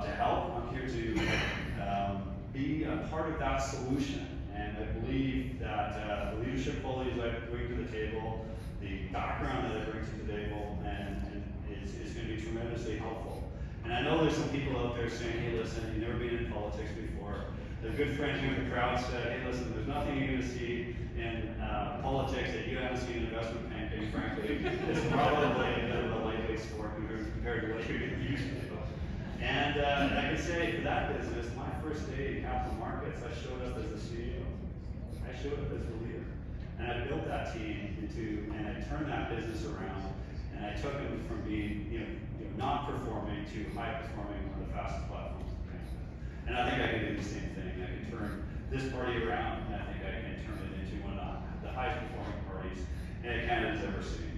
to help. I'm here to be a part of that solution. And I believe that the leadership qualities I bring to the table, the background that I bring to the table, and is going to be tremendously helpful. And I know there's some people out there saying, hey, listen, you've never been in politics before. The good friend here in the crowd said, hey, listen, there's nothing you're going to see in politics that you haven't seen in investment banking, frankly. It's probably a bit of a lightweight sport compared to what you're used to. And I can say for that business, my first day in capital markets, I showed up as the CEO. I showed up as the leader. And I built that team and I turned that business around, and I took them from being, not performing to high performing, one of the fastest platforms in Canada. And I think I can do the same thing. I can turn this party around, and I think I can turn it into one of the highest performing parties Canada's ever seen.